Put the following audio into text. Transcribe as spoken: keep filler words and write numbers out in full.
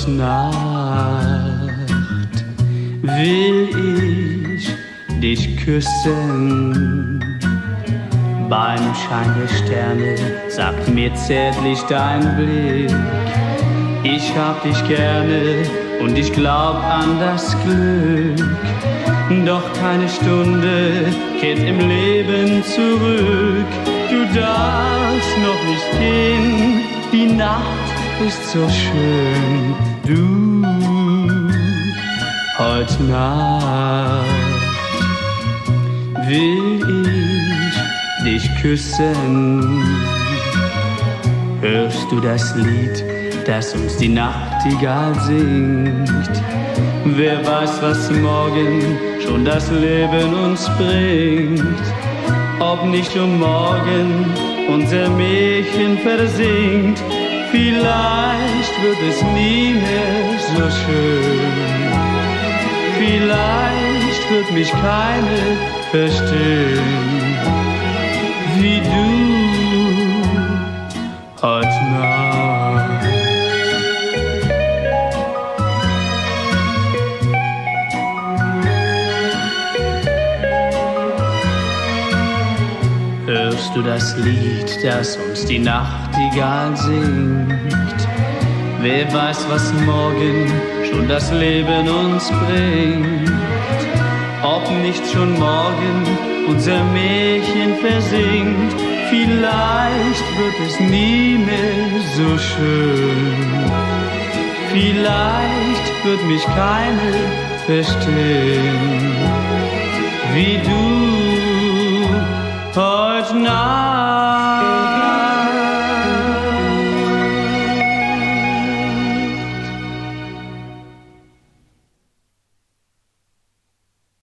Heut Nacht will ich dich küssen. Beim Schein der Sterne sagt mir zärtlich dein Blick, ich hab dich gerne und ich glaub an das Glück. Doch keine Stunde kehrt im Leben zurück. Du darfst noch nicht gehen, die Nacht ist so schön. Du, heut Nacht will ich dich küssen. Hörst du das Lied, das uns die Nachtigall singt? Wer weiß, was morgen schon das Leben uns bringt. Ob nicht um morgen unser Märchen versinkt, vielleicht wird es nie mehr so schön. Vielleicht wird mich keine verstehen, wie du heut Nacht. Hörst du das Lied, das uns die Nachtigall singt? Wer weiß, was morgen schon das Leben uns bringt. Ob nicht schon morgen unser Märchen versinkt, vielleicht wird es nie mehr so schön. Vielleicht wird mich keine verstehen, wie du heut Nacht.